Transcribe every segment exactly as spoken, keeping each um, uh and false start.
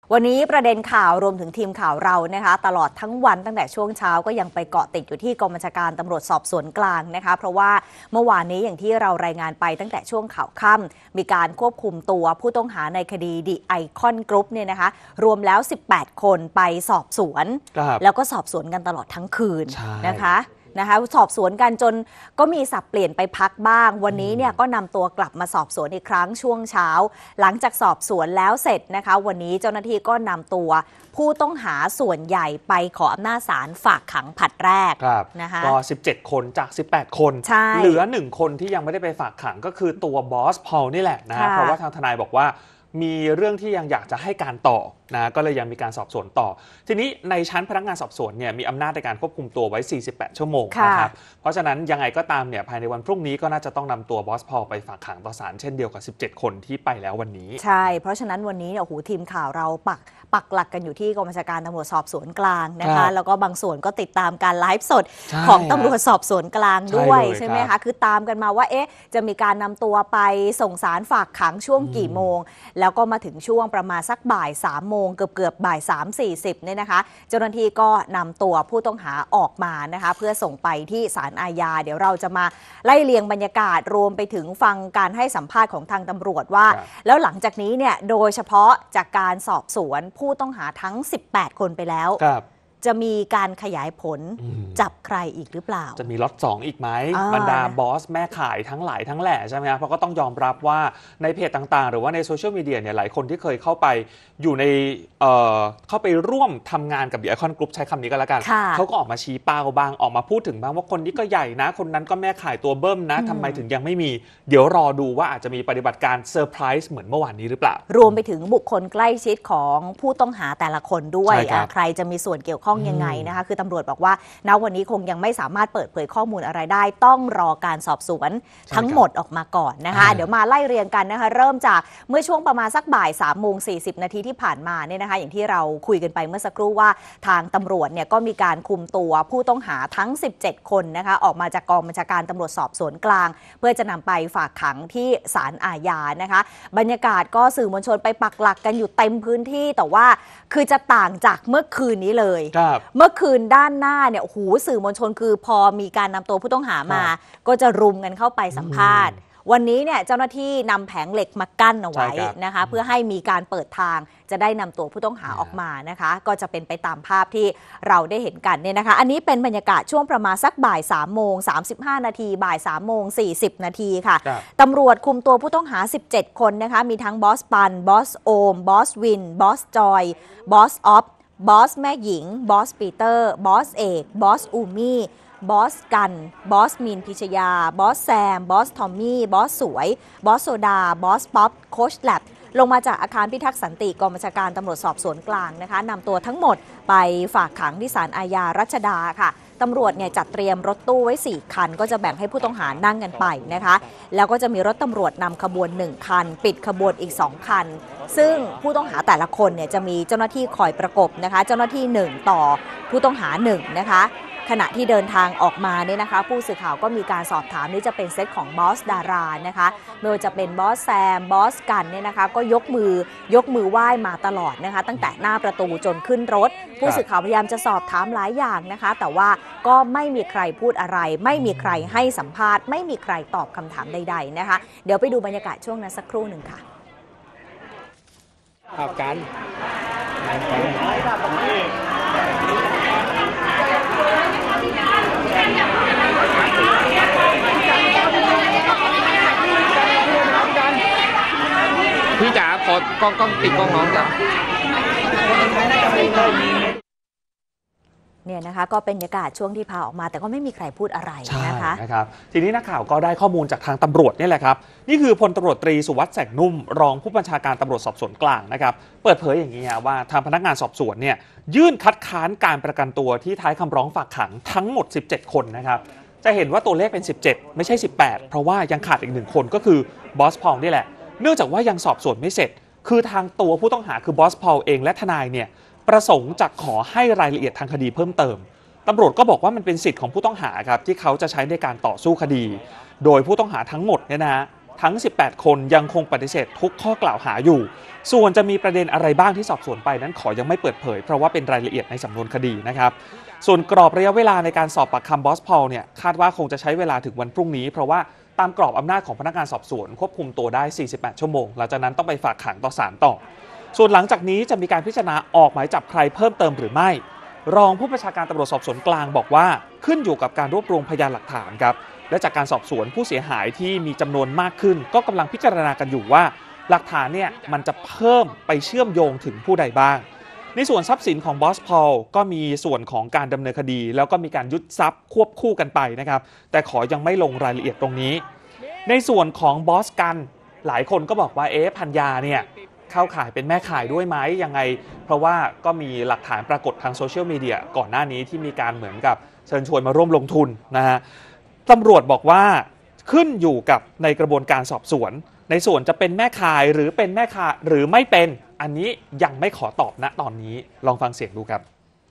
วันนี้ประเด็นข่าวรวมถึงทีมข่าวเรานะคะตลอดทั้งวันตั้งแต่ช่วงเช้าก็ยังไปเกาะติดอยู่ที่กองบัญชาการตำรวจสอบสวนกลางนะคะเพราะว่าเมื่อวานนี้อย่างที่เรารายงานไปตั้งแต่ช่วงข่าวค่ำมีการควบคุมตัวผู้ต้องหาในคดีดิไอคอนกรุ๊ปเนี่ยนะคะรวมแล้วสิบแปดคนไปสอบสวนแล้วก็สอบสวนกันตลอดทั้งคืนนะคะนะคะสอบสวนกันจนก็มีสับเปลี่ยนไปพักบ้างวันนี้เนี่ยก็นำตัวกลับมาสอบสวนอีกครั้งช่วงเช้าหลังจากสอบสวนแล้วเสร็จนะคะวันนี้เจ้าหน้าที่ก็นำตัวผู้ต้องหาส่วนใหญ่ไปขออำนาจศาลฝากขังผลัดแรกนะคะก็สิบเจ็ดคนจากสิบแปดคนเหลือหนึ่งคนที่ยังไม่ได้ไปฝากขังก็คือตัวบอสพอลนี่แหละนะเพราะว่าทางทนายบอกว่ามีเรื่องที่ยังอยากจะให้การต่อนะก็เลยยังมีการสอบสวนต่อทีนี้ในชั้นพนักงานสอบสวนเนี่ยมีอำนาจในการควบคุมตัวไว้สี่สิบแปดชั่วโมงนะครับเพราะฉะนั้นยังไงก็ตามเนี่ยภายในวันพรุ่งนี้ก็น่าจะต้องนำตัวบอสพอลไปฝากขังต่อศาลเช่นเดียวกับสิบเจ็ดคนที่ไปแล้ววันนี้ใช่เพราะฉะนั้นวันนี้เนี่ยโอ้โหทีมข่าวเราปักปักหลักกันอยู่ที่กองบัญชาการตำรวจสอบสวนกลางนะคะแล้วก็บางส่วนก็ติดตามการไลฟ์สดของตำรวจสอบสวนกลางด้วยใช่ไหมคะคือตามกันมาว่าเอ๊ะจะมีการนำตัวไปส่งศาลฝากขังช่วงกี่โมงแล้วก็มาถึงช่วงประมาณสักบ่ายสามโมงเกือบเกือบบ่ายสามสี่สิบเนี่ยนะคะเจ้าหน้าที่ก็นำตัวผู้ต้องหาออกมานะคะเพื่อส่งไปที่ศาลอาญาเดี๋ยวเราจะมาไล่เลียงบรรยากาศรวมไปถึงฟังการให้สัมภาษณ์ของทางตำรวจว่าแล้วหลังจากนี้เนี่ยโดยเฉพาะจากการสอบสวนผู้ต้องหาทั้งสิบแปดคนไปแล้วจะมีการขยายผลจับใครอีกหรือเปล่าจะมีล็อตสองอีกไหมบรรดาบอสแม่ขายทั้งหลายทั้งแหล่ใช่ไหมครับเพราะก็ต้องยอมรับว่าในเพจต่างๆหรือว่าในโซเชียลมีเดียเนี่ยหลายคนที่เคยเข้าไปอยู่ในเอ่อเข้าไปร่วมทำงานกับ The Icon Group ใช้คำนี้ก็แล้วกันเขาก็ออกมาชี้เป้าบ้างออกมาพูดถึงบ้างว่าคนนี้ก็ใหญ่นะคนนั้นก็แม่ขายตัวเบิ้มนะทำไมถึงยังไม่มีเดี๋ยวรอดูว่าอาจจะมีปฏิบัติการเซอร์ไพรส์เหมือนเมื่อวานนี้หรือเปล่ารวมไปถึงบุคคลใกล้ชิดของผู้ต้องหาแต่ละคนด้วยใครจะมีส่วนเกี่ยวข้องยังไงนะคะคือตำรวจบอกว่าณวันนี้คงยังไม่สามารถเปิดเผยข้อมูลอะไรได้ต้องรอการสอบสวนทั้งหมดออกมาก่อนนะคะเดี๋ยวมาไล่เรียงกันนะคะเริ่มจากเมื่อช่วงประมาณสักบ่ายสามโมงสี่สิบนาทีที่ผ่านมาเนี่ยนะคะอย่างที่เราคุยกันไปเมื่อสักครู่ว่าทางตำรวจเนี่ยก็มีการคุมตัวผู้ต้องหาทั้งสิบเจ็ดคนนะคะออกมาจากกองบัญชาการตำรวจสอบสวนกลางเพื่อจะนำไปฝากขังที่ศาลอาญานะคะบรรยากาศก็สื่อมวลชนไปปักหลักกันอยู่เต็มพื้นที่แต่ว่าคือจะต่างจากเมื่อคืนนี้เลยเมื่อคืนด้านหน้าเนี่ยโอ้โหสื่อมวลชนคือพอมีการนำตัวผู้ต้องหามาก็จะรุมกันเข้าไปสัมภาษณ์วันนี้เนี่ยเจ้าหน้าที่นำแผงเหล็กมากั้นเอาไว้นะคะเพื่อให้มีการเปิดทางจะได้นำตัวผู้ต้องหาออกมานะคะก็จะเป็นไปตามภาพที่เราได้เห็นกันเนี่ยนะคะอันนี้เป็นบรรยากาศช่วงประมาณสักบ่ายสามโมงสามสิบห้านาทีบ่ายสามโมงสี่สิบนาทีค่ะตำรวจคุมตัวผู้ต้องหาสิบเจ็ดคนนะคะมีทั้งบอสปันบอสโอมบอสวินบอสจอยบอสออฟบอสแม่หญิงบอสปีเตอร์บอสเอกบอสอูมี่บอสกันบอสมีนพิชยาบอสแซมบอสทอมมี่บอสสวยบอสโซดาบอสป๊อปโคชแลบลงมาจากอาคารพิทักษ์สันติกองบัญชาการตำรวจสอบสวนกลางนะคะนำตัวทั้งหมดไปฝากขังที่ศาลอาญารัชดาค่ะตำรวจเนี่ยจัดเตรียมรถตู้ไว้สี่คันก็จะแบ่งให้ผู้ต้องหานั่งกันไปนะคะแล้วก็จะมีรถตำรวจนำขบวนหนึ่งคันปิดขบวนอีกสองคันซึ่งผู้ต้องหาแต่ละคนเนี่ยจะมีเจ้าหน้าที่คอยประกบนะคะเจ้าหน้าที่หนึ่งต่อผู้ต้องหาหนึ่งนะคะขณะที่เดินทางออกมาเนี่ยนะคะผู้สื่อข่าวก็มีการสอบถามนี่จะเป็นเซตของบอสดารานะคะโดยจะเป็นบอสแซมบอสกันเนี่ยนะคะก็ยกมือยกมือไหว้มาตลอดนะคะตั้งแต่หน้าประตูจนขึ้นรถผู้สื่อข่าวพยายามจะสอบถามหลายอย่างนะคะแต่ว่าก็ไม่มีใครพูดอะไรไม่มีใครให้สัมภาษณ์ไม่มีใครตอบคำถามใดๆนะคะเดี๋ยวไปดูบรรยากาศช่วงนั้นสักครู่หนึ่งค่ะขอบกันพี่จ๋าขอกล้องกล้องติดกล้องน้องจ๋าเนี่ยนะคะก็เป็นบรรยากาศช่วงที่พาออกมาแต่ก็ไม่มีใครพูดอะไรนะคะนะครับทีนี้นักข่าวก็ได้ข้อมูลจากทางตำรวจนี่แหละครับนี่คือพลตำรวจตรีสุวัสดิ์แสงนุ่มรองผู้บัญชาการตำรวจสอบสวนกลางนะครับเปิดเผยอย่างนี้ว่าทางพนักงานสอบสวนเนี่ยยื่นคัดค้านการประกันตัวที่ท้ายคำร้องฝากขังทั้งหมดสิบเจ็ดคนนะครับจะเห็นว่าตัวเลขเป็นสิบเจ็ดไม่ใช่สิบแปดเพราะว่ายังขาดอีกหนึ่งคนก็คือบอสพอลนี่แหละเนื่องจากว่ายังสอบสวนไม่เสร็จคือทางตัวผู้ต้องหาคือบอสพอลเองและทนายเนี่ยประสงค์จะขอให้รายละเอียดทางคดีเพิ่มเติมตำรวจก็บอกว่ามันเป็นสิทธิ์ของผู้ต้องหาครับที่เขาจะใช้ในการต่อสู้คดีโดยผู้ต้องหาทั้งหมดเนี่ยนะทั้งสิบแปดคนยังคงปฏิเสธทุกข้อกล่าวหาอยู่ส่วนจะมีประเด็นอะไรบ้างที่สอบสวนไปนั้นขอยังไม่เปิดเผยเพราะว่าเป็นรายละเอียดในสำนวนคดีนะครับส่วนกรอบระยะเวลาในการสอบปากคำบอสพอลเนี่ยคาดว่าคงจะใช้เวลาถึงวันพรุ่งนี้เพราะว่าตามกรอบอำนาจของพนักงานสอบสวนควบคุมตัวได้สี่สิบแปดชั่วโมงหลังจากนั้นต้องไปฝากขังต่อศาลต่อส่วนหลังจากนี้จะมีการพิจารณาออกหมายจับใครเพิ่มเติมหรือไม่รองผู้บัญชาการตำรวจสอบสวนกลางบอกว่าขึ้นอยู่กับการรวบรวมพยานหลักฐานครับและจากการสอบสวนผู้เสียหายที่มีจำนวนมากขึ้นก็กำลังพิจารณากันอยู่ว่าหลักฐานเนี่ยมันจะเพิ่มไปเชื่อมโยงถึงผู้ใดบ้างในส่วนทรัพย์สินของบอสพอลก็มีส่วนของการดำเนินคดีแล้วก็มีการยึดทรัพย์ควบคู่กันไปนะครับแต่ขอยังไม่ลงรายละเอียดตรงนี้ในส่วนของบอสกันหลายคนก็บอกว่าเอ๊ะพัญญาเนี่ยเข้าข่ายเป็นแม่ข่ายด้วยไหมยังไงเพราะว่าก็มีหลักฐานปรากฏทางโซเชียลมีเดียก่อนหน้านี้ที่มีการเหมือนกับเชิญชวนมาร่วมลงทุนนะฮะตำรวจบอกว่าขึ้นอยู่กับในกระบวนการสอบสวนในส่วนจะเป็นแม่ข่ายหรือเป็นแม่ข่ายหรือไม่เป็นอันนี้ยังไม่ขอตอบณตอนนี้ลองฟังเสียงดูครับ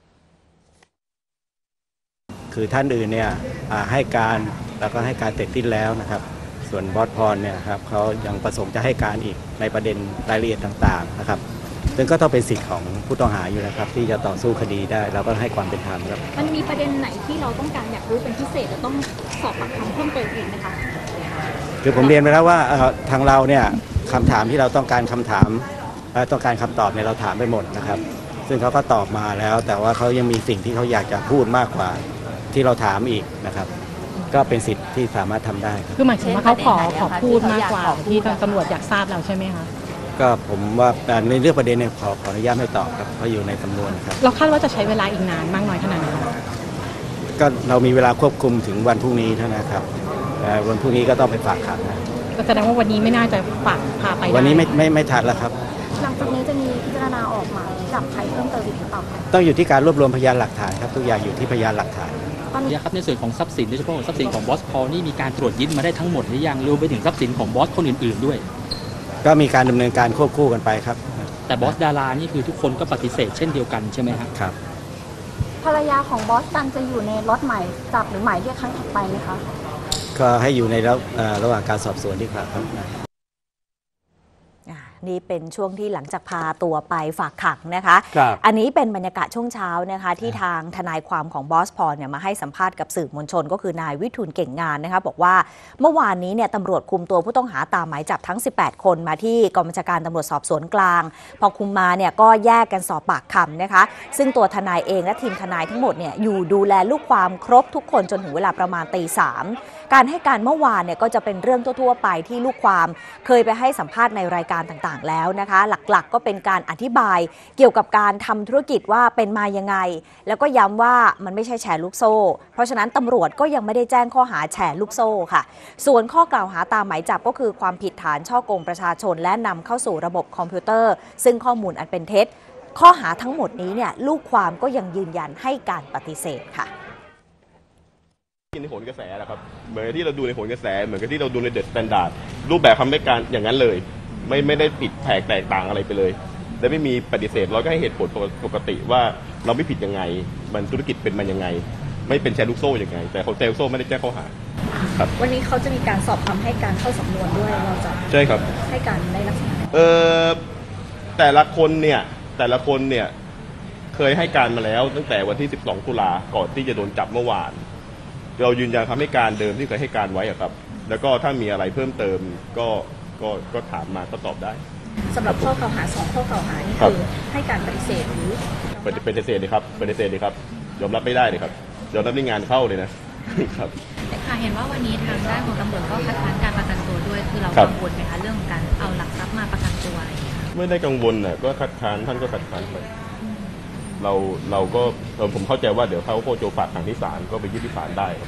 คือท่านอื่นเนี่ยให้การแล้วก็ให้การเสร็จสิ้นแล้วนะครับส่วนบอสพรเนี่ยครับเขายังประสงค์จะให้การอีกในประเด็นรายละเอียดต่างๆนะครับซึ่งก็ต้องเป็นสิทธิ์ของผู้ต้องหาอยู่นะครับที่จะต่อสู้คดีได้เราก็ให้ความเป็นธรรมครับมันมีประเด็นไหนที่เราต้องการอยากรู้เป็นพิเศษจะต้องสอบปากคำเพิ่มเติมอีกไหมคะคือผมเรียนไปแล้วว่าทางเราเนี่ยคำถามที่เราต้องการคำถามต้องการคำตอบเนี่ยเราถามไปหมดนะครับซึ่งเขาก็ตอบมาแล้วแต่ว่าเขายังมีสิ่งที่เขาอยากจะพูดมากกว่าที่เราถามอีกนะครับก็เป็นสิทธิ์ที่สามารถทำได้คือหมายถึงว่าเขาขอขอพูดมากกว่าที่ตำรวจอยากทราบเราใช่ไหมคะก็ผมว่าในเรื่องประเด็นเนี่ยขอขออนุญาตไม่ตอบครับเพราะอยู่ในสำนวนครับเราคาดว่าจะใช้เวลาอีกนานมากน้อยขนาดไหนก็เรามีเวลาควบคุมถึงวันพรุ่งนี้เท่านั้นครับวันพรุ่งนี้ก็ต้องไปฝากขังนะก็แสดงว่าวันนี้ไม่น่าจะฝากพาไปวันนี้ไม่ไม่ไม่ทันแล้วครับหลังจากนี้จะมีพิจารณาออกหมายจับใครเพิ่มเติมอีกหรือเปล่าต้องอยู่ที่การรวบรวมพยานหลักฐานครับทุกอย่างอยู่ที่พยานหลักฐานเนี่ยครับในส่วนของทรัพย์สินโดยเฉพาะทรัพย์สินของบอสพอลนี่มีการตรวจยึดมาได้ทั้งหมดหรือยังรวมไปถึงทรัพย์สินของบอสคนอื่นๆด้วยก็มีการดำเนินการควบคู่กันไปครับแต่บอสดารานี่คือทุกคนก็ปฏิเสธเช่นเดียวกันใช่ไหมครับครับภรรยาของบอสกันจะอยู่ในล็อตหมายจับหรือหมายเรียกครั้งถัดไปไหมคะก็ให้อยู่ในระหว่างการสอบสวนดีกว่าครับนี่เป็นช่วงที่หลังจากพาตัวไปฝากขังนะคะอันนี้เป็นบรรยากาศช่วงเช้านะคะที่ทางทนายความของบอสพอลเนี่ยมาให้สัมภาษณ์กับสื่อมวลชนก็คือนายวิทูลเก่งงานนะคะบอกว่าเมื่อวานนี้เนี่ยตำรวจคุมตัวผู้ต้องหาตามหมายจับทั้งสิบแปดคนมาที่กองบัญชาการตำรวจสอบสวนกลางพอคุมมาเนี่ยก็แยกกันสอบปากคำนะคะซึ่งตัวทนายเองและทีมทนายทั้งหมดเนี่ยอยู่ดูแลลูกความครบทุกคนจนถึงเวลาประมาณตีสามการให้การเมื่อวานเนี่ยก็จะเป็นเรื่องทั่วๆไปที่ลูกความเคยไปให้สัมภาษณ์ในรายการต่างๆแล้วนะคะหลักๆก็เป็นการอธิบายเกี่ยวกับการทำธุรกิจว่าเป็นมายังไงแล้วก็ย้ำว่ามันไม่ใช่แชร์ลูกโซ่เพราะฉะนั้นตำรวจก็ยังไม่ได้แจ้งข้อหาแชร์ลูกโซ่ค่ะส่วนข้อกล่าวหาตามหมายจับก็คือความผิดฐานฉ้อโกงประชาชนและนำเข้าสู่ระบบคอมพิวเตอร์ซึ่งข้อมูลอันเป็นเท็จข้อหาทั้งหมดนี้เนี่ยลูกความก็ยังยืนยันให้การปฏิเสธค่ะในโหนกระแสนะครับเหมือนที่เราดูในโหนกระแสเหมือนกับที่เราดูในเดอะสแตนดาร์ดรูปแบบคำให้การอย่างนั้นเลยไม่ไม่ได้ผิดแผกแตกต่างอะไรไปเลยและไม่มีปฏิเสธเราก็ให้เหตุผลปกติว่าเราไม่ผิดยังไงมันธุรกิจเป็นมันยังไงไม่เป็นแชร์ลูกโซ่ยังไงแต่เขาแชร์ลูกโซ่ไม่ได้แจ้งข้อหาครับวันนี้เขาจะมีการสอบคำให้การเข้าสำนวนด้วยเราจะใช่ครับให้การในลักษณะเออแต่ละคนเนี่ยแต่ละคนเนี่ยเคยให้การมาแล้วตั้งแต่วันที่สิบสองตุลาก่อนที่จะโดนจับเมื่อวานเรายืนยันคำให้การเดิมที่เคยให้การไว้ครับแล้วก็ถ้ามีอะไรเพิ่มเติมก็ก็ก็ถามมาก็ตอบได้สำหรับข้อกล่าวหาสองข้อกล่าวหานี่คือให้การปฏิเสธหรือปฏิเสธเลยครับปฏิเสธเลยครับยอมรับไม่ได้เลยครับยอมรับในงานเข้าเลยนะครับค่ะเห็นว่าวันนี้ทางด้านของตำรวจก็คัดค้านการประกันตัวด้วยคือเรากังวลไหมคะเรื่องของการเอาหลักทรัพย์มาประกันตัวอะไรอย่างเงี้ยไม่ได้กังวลน่ะก็คัดค้านท่านก็คัดค้านไปเราเราก็ผมเข้าใจว่าเดี๋ยวเขาโคโจฝากทางที่ศาลก็ไปยื่นที่ศาลได้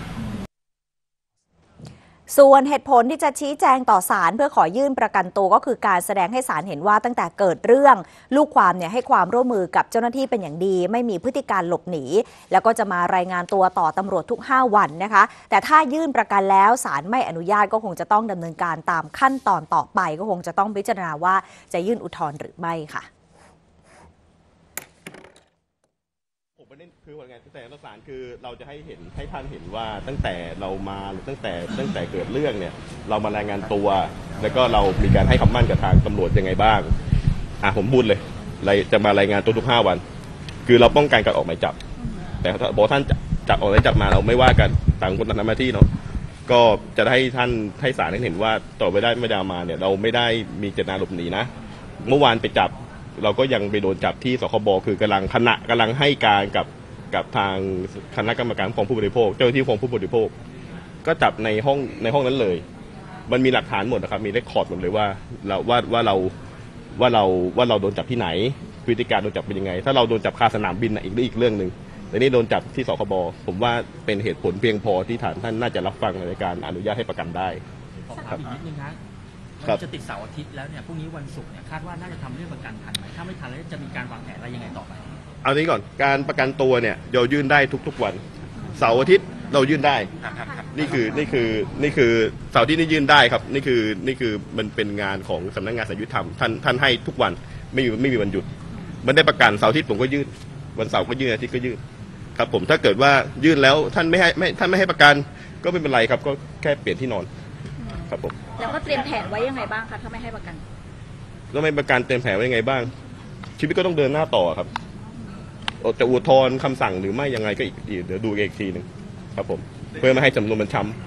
ส่วนเหตุผลที่จะชี้แจงต่อศาลเพื่อขอยื่นประกันตัวก็คือการแสดงให้ศาลเห็นว่าตั้งแต่เกิดเรื่องลูกความเนี่ยให้ความร่วมมือกับเจ้าหน้าที่เป็นอย่างดีไม่มีพฤติการหลบหนีแล้วก็จะมารายงานตัวต่อตำรวจทุกห้าวันนะคะแต่ถ้ายื่นประกันแล้วศาลไม่อนุญาตก็คงจะต้องดำเนินการตามขั้นตอนต่อไปก็คงจะต้องพิจารณาว่าจะยื่นอุทธรณ์หรือไม่ค่ะผมประเด็นคือว่าไงตั้งแต่ศาลคือเราจะให้เห็นให้ท่านเห็นว่าตั้งแต่เรามาหรือตั้งแต่ตั้งแต่เกิดเรื่องเนี่ยเรามารายงานตัวแล้วก็เรามีการให้คำมั่นกับทางตำรวจยังไงบ้างอ่ะผมพูดเลยจะมารายงานตัวทุกห้าวันคือเราป้องกันการออกหมายจับแต่บอกท่านจับออกหมายจับมาเราไม่ว่ากันต่างคนต่างทำหน้าที่เนาะก็จะให้ท่านให้ศาลเห็นว่าต่อไปได้ไม่ได้มาเนี่ยเราไม่ได้มีเจตนาหลบหนีนะเมื่อวานไปจับเราก็ยังไปโดนจับที่สคบคือกำลังคณะกำลังให้การกับกับทางคณะกรรมการคุ้มครองผู้บริโภคเจ้าหน้าที่คุ้มครองผู้บริโภคก็จับในห้องในห้องนั้นเลยมันมีหลักฐานหมดนะครับมีเรคคอร์ดหมดเลยว่าเราว่าว่าเราว่าเราว่าเราโดนจับที่ไหนพฤติการโดนจับเป็นยังไงถ้าเราโดนจับคาสนามบินอีกอีกเรื่องหนึ่งแต่นี่โดนจับที่สคบผมว่าเป็นเหตุผลเพียงพอที่ฐานท่านน่าจะรับฟังในการอนุญาตให้ประกันได้ขอถามอีกนิดนึงครับจะติดเสาร์อาทิตย์แล้วเนี่ยพรุ่งนี้วันศุกร์เนี่ยคาดว่าน่าจะทำเรื่องประกันทันไหมถ้าไม่ทันแล้วจะมีการวางแผนอะไรยังไงต่อไปเอานี้ก่อนการประกันตัวเนี่ยเรายื่นได้ทุกๆวันเสาร์อาทิตย์เรายื่นได้นี่คือนี่คือนี่คือเสาร์ที่นี่ยื่นได้ครับนี่คือนี่คือมันเป็นงานของสำนักงานศาลยุติธรรมท่านท่านให้ทุกวันไม่มีไม่มีวันหยุดมันได้ประกันเสาร์อาทิตย์ผมก็ยื่นวันเสาร์ก็ยื่นอาทิตย์ก็ยื่นครับผมถ้าเกิดว่ายื่นแล้วท่านไม่ให้ไม่ท่านไม่ให้ประกันก็ไม่เป็นไรครับก็แค่เปลี่ยนที่นอนครับผมแล้วก็เตรียมแผนไว้ยังไงบ้างคะถ้าไม่ให้ประกันแล้วไม่ประกันเตรียมแผนไว้ยังไงบ้างชีวิตก็ต้องเดินหน้าต่อครับจะอุทธรณ์คำสั่งหรือไม่ยังไงก็อีกเดี๋ยวดูอีกทีหนึ่งครับผมเพื่อไม่ให้จำนวนมันช้ำ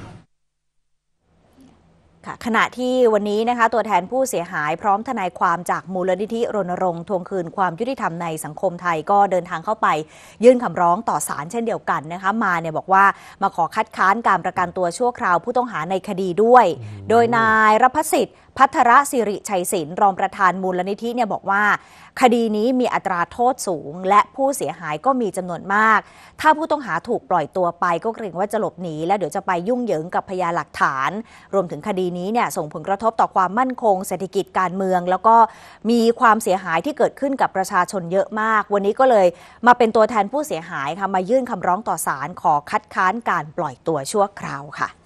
ขณะที่วันนี้นะคะตัวแทนผู้เสียหายพร้อมทนายความจากมูลนิธิรณรงค์ทวงคืนความยุติธรรมในสังคมไทยก็เดินทางเข้าไปยื่นคำร้องต่อศาลเช่นเดียวกันนะคะมาเนี่ยบอกว่ามาขอคัดค้านการประกันตัวชั่วคราวผู้ต้องหาในคดีด้วยโดยนายรพสิทธิ์ภัทรศิริชัยศิลป์รองประธานมูลนิธิเนี่ยบอกว่าคดีนี้มีอัตราโทษสูงและผู้เสียหายก็มีจำนวนมากถ้าผู้ต้องหาถูกปล่อยตัวไปก็เกรงว่าจะหลบหนีและเดี๋ยวจะไปยุ่งเหยิงกับพยานหลักฐานรวมถึงคดีนี้เนี่ยส่งผลกระทบต่อความมั่นคงเศรษฐกิจการเมืองแล้วก็มีความเสียหายที่เกิดขึ้นกับประชาชนเยอะมากวันนี้ก็เลยมาเป็นตัวแทนผู้เสียหายค่ะมายื่นคำร้องต่อศาลขอคัดค้านการปล่อยตัวชั่วคราวค่ะ